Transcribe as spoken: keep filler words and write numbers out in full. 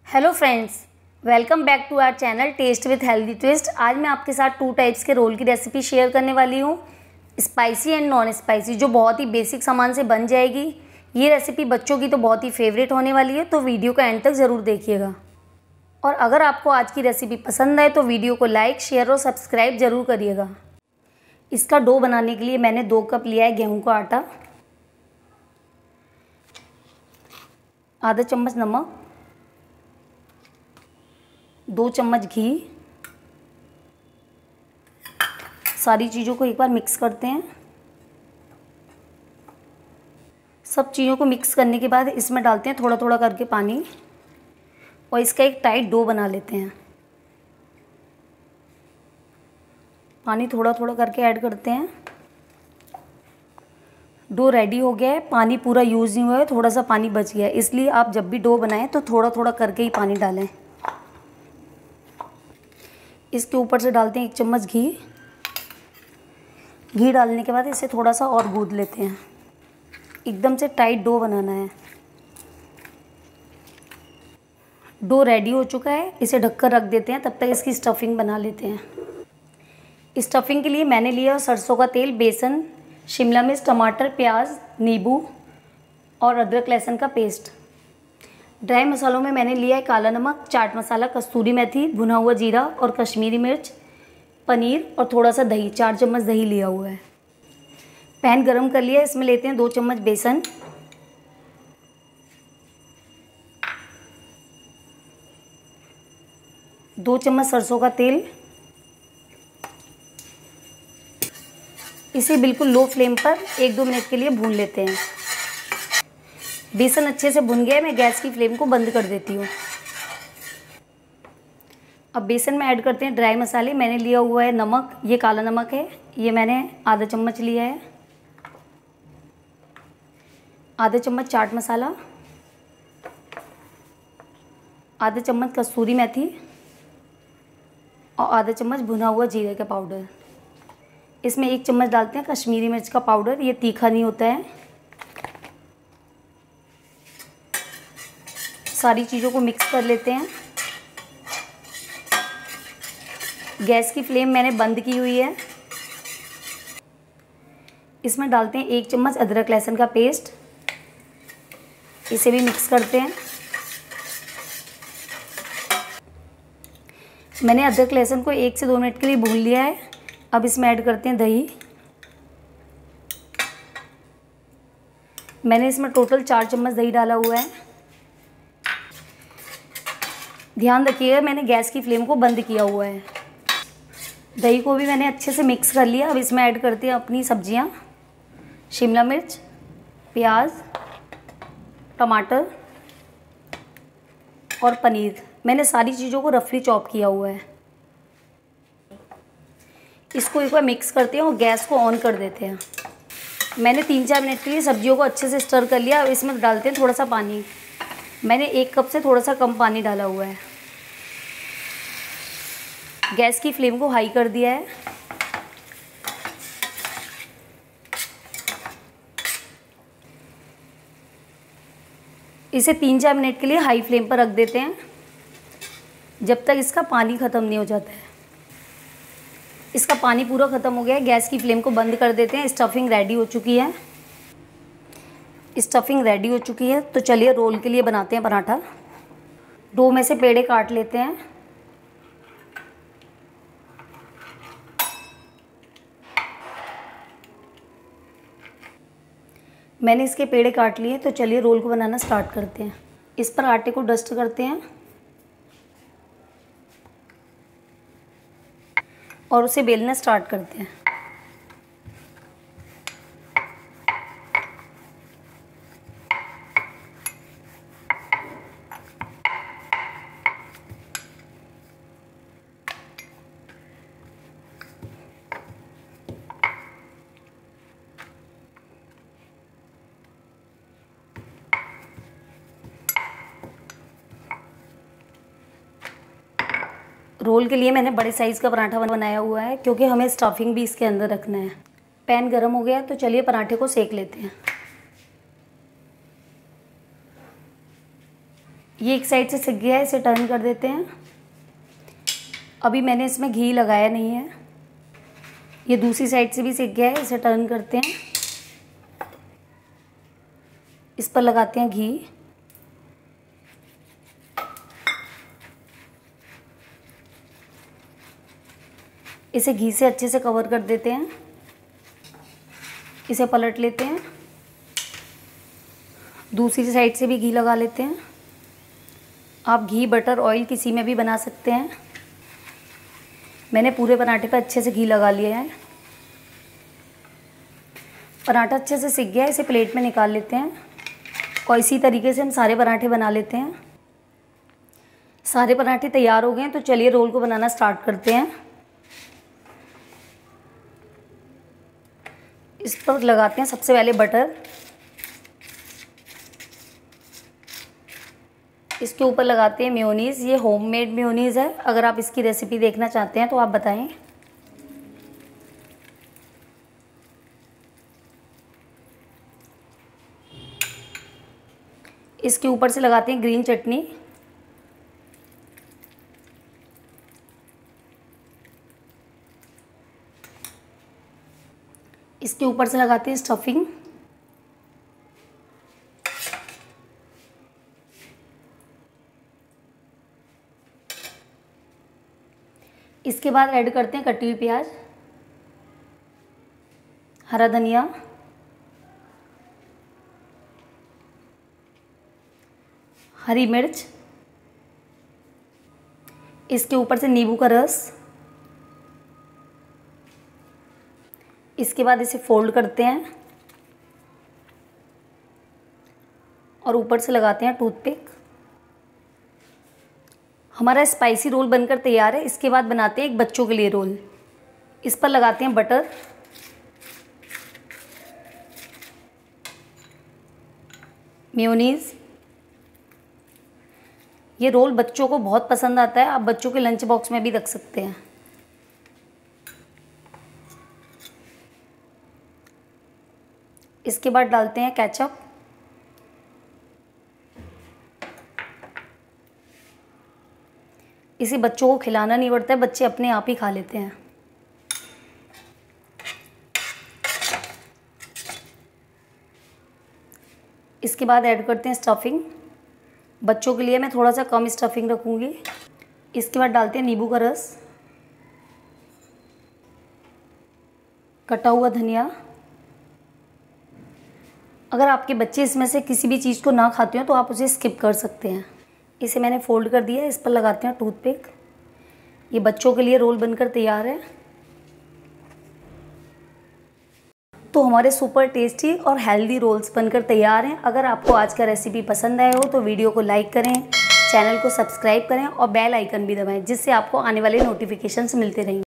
Hello friends, welcome back to our channel taste with healthy twist. आज मैं आपके साथ टू टाइप्स के रोल की रेसिपी शेयर करने वाली हूँ, स्पाइसी एंड नॉन स्पाइसी, जो बहुत ही बेसिक सामान से बन जाएगी। ये रेसिपी बच्चों की तो बहुत ही फेवरेट होने वाली है, तो वीडियो का एंड तक ज़रूर देखिएगा। और अगर आपको आज की रेसिपी पसंद आए तो वीडियो को लाइक, शेयर और सब्सक्राइब ज़रूर करिएगा। इसका डो बनाने के लिए मैंने दो कप लिया है गेहूँ का आटा, आधा चम्मच नमक, दो चम्मच घी। सारी चीज़ों को एक बार मिक्स करते हैं। सब चीज़ों को मिक्स करने के बाद इसमें डालते हैं थोड़ा थोड़ा करके पानी और इसका एक टाइट डो बना लेते हैं। पानी थोड़ा थोड़ा करके ऐड करते हैं। डो रेडी हो गया है। पानी पूरा यूज़ नहीं हुआ है, थोड़ा सा पानी बच गया है, इसलिए आप जब भी डो बनाएं तो थोड़ा थोड़ा करके ही पानी डालें। इसके ऊपर से डालते हैं एक चम्मच घी। घी डालने के बाद इसे थोड़ा सा और गूंद लेते हैं। एकदम से टाइट डो बनाना है। डो रेडी हो चुका है, इसे ढककर रख देते हैं। तब तक इसकी स्टफिंग बना लेते हैं। स्टफिंग के लिए मैंने लिया सरसों का तेल, बेसन, शिमला मिर्च, टमाटर, प्याज, नींबू और अदरक लहसुन का पेस्ट। ड्राई मसालों में मैंने लिया है काला नमक, चाट मसाला, कस्तूरी मेथी, भुना हुआ जीरा और कश्मीरी मिर्च, पनीर और थोड़ा सा दही। चार चम्मच दही लिया हुआ है। पैन गरम कर लिया, इसमें लेते हैं दो चम्मच बेसन, दो चम्मच सरसों का तेल। इसे बिल्कुल लो फ्लेम पर एक दो मिनट के लिए भून लेते हैं। बेसन अच्छे से भुन गया है, मैं गैस की फ्लेम को बंद कर देती हूँ। अब बेसन में ऐड करते हैं ड्राई मसाले। मैंने लिया हुआ है नमक, ये काला नमक है, ये मैंने आधा चम्मच लिया है। आधा चम्मच चाट मसाला, आधा चम्मच कस्तूरी मेथी और आधा चम्मच भुना हुआ जीरे का पाउडर। इसमें एक चम्मच डालते हैं कश्मीरी मिर्च का पाउडर, ये तीखा नहीं होता है। सारी चीज़ों को मिक्स कर लेते हैं। गैस की फ्लेम मैंने बंद की हुई है। इसमें डालते हैं एक चम्मच अदरक लहसुन का पेस्ट। इसे भी मिक्स करते हैं। मैंने अदरक लहसुन को एक से दो मिनट के लिए भून लिया है। अब इसमें ऐड करते हैं दही। मैंने इसमें टोटल चार चम्मच दही डाला हुआ है। ध्यान रखिएगा, मैंने गैस की फ्लेम को बंद किया हुआ है। दही को भी मैंने अच्छे से मिक्स कर लिया। अब इसमें ऐड करते हैं अपनी सब्जियां, शिमला मिर्च, प्याज, टमाटर और पनीर। मैंने सारी चीज़ों को रफली चॉप किया हुआ है। इसको एक बार मिक्स करते हैं और गैस को ऑन कर देते हैं। मैंने तीन चार मिनट के लिए सब्जियों को अच्छे से स्टर कर लिया। अब इसमें डालते हैं थोड़ा सा पानी। मैंने एक कप से थोड़ा सा कम पानी डाला हुआ है। गैस की फ्लेम को हाई कर दिया है। इसे तीन चार मिनट के लिए हाई फ्लेम पर रख देते हैं, जब तक इसका पानी ख़त्म नहीं हो जाता है। इसका पानी पूरा ख़त्म हो गया है। गैस की फ्लेम को बंद कर देते हैं। स्टफिंग रेडी हो चुकी है। स्टफिंग रेडी हो चुकी है, तो चलिए रोल के लिए बनाते हैं पराठा। डो में से पेड़े काट लेते हैं। मैंने इसके पेड़े काट लिए, तो चलिए रोल को बनाना स्टार्ट करते हैं। इस पर आटे को डस्ट करते हैं और उसे बेलना स्टार्ट करते हैं। रोल के लिए मैंने बड़े साइज़ का पराठा बनाया हुआ है, क्योंकि हमें स्टफिंग भी इसके अंदर रखना है। पैन गरम हो गया, तो चलिए पराठे को सेक लेते हैं। ये एक साइड से सिक गया है, इसे टर्न कर देते हैं। अभी मैंने इसमें घी लगाया नहीं है। ये दूसरी साइड से भी सिक गया है, इसे टर्न करते हैं। इस पर लगाते हैं घी। इसे घी से अच्छे से कवर कर देते हैं। इसे पलट लेते हैं। दूसरी साइड से भी घी लगा लेते हैं। आप घी, बटर, ऑयल किसी में भी बना सकते हैं। मैंने पूरे पराठे पर अच्छे से घी लगा लिया है। पराठा अच्छे से सिक गया है, इसे प्लेट में निकाल लेते हैं और इसी तरीके से हम सारे पराठे बना लेते हैं। सारे पराठे तैयार हो गए हैं, तो चलिए रोल को बनाना स्टार्ट करते हैं। इस पर लगाते हैं सबसे पहले बटर। इसके ऊपर लगाते हैं मेयोनीज़। ये होममेड मेयोनीज़ है। अगर आप इसकी रेसिपी देखना चाहते हैं तो आप बताएं। इसके ऊपर से लगाते हैं ग्रीन चटनी। इसके ऊपर से लगाते हैं स्टफिंग। इसके बाद ऐड करते हैं कटी हुई प्याज, हरा धनिया, हरी मिर्च। इसके ऊपर से नींबू का रस। इसके बाद इसे फोल्ड करते हैं और ऊपर से लगाते हैं टूथपिक। हमारा स्पाइसी रोल बनकर तैयार है। इसके बाद बनाते हैं एक बच्चों के लिए रोल। इस पर लगाते हैं बटर, मेयोनीज़। ये रोल बच्चों को बहुत पसंद आता है। आप बच्चों के लंच बॉक्स में भी रख सकते हैं। इसके बाद डालते हैं केचप। इसे बच्चों को खिलाना नहीं पड़ता है, बच्चे अपने आप ही खा लेते हैं। इसके बाद ऐड करते हैं स्टफिंग। बच्चों के लिए मैं थोड़ा सा कम स्टफिंग रखूँगी। इसके बाद डालते हैं नींबू का रस, कटा हुआ धनिया। अगर आपके बच्चे इसमें से किसी भी चीज़ को ना खाते हो तो आप उसे स्किप कर सकते हैं। इसे मैंने फोल्ड कर दिया है। इस पर लगाते हैं टूथपिक। ये बच्चों के लिए रोल बनकर तैयार है। तो हमारे सुपर टेस्टी और हेल्दी रोल्स बनकर तैयार हैं। अगर आपको आज का रेसिपी पसंद आया हो तो वीडियो को लाइक करें, चैनल को सब्सक्राइब करें और बेल आइकन भी दबाएं, जिससे आपको आने वाले नोटिफिकेशंस मिलते रहेंगे।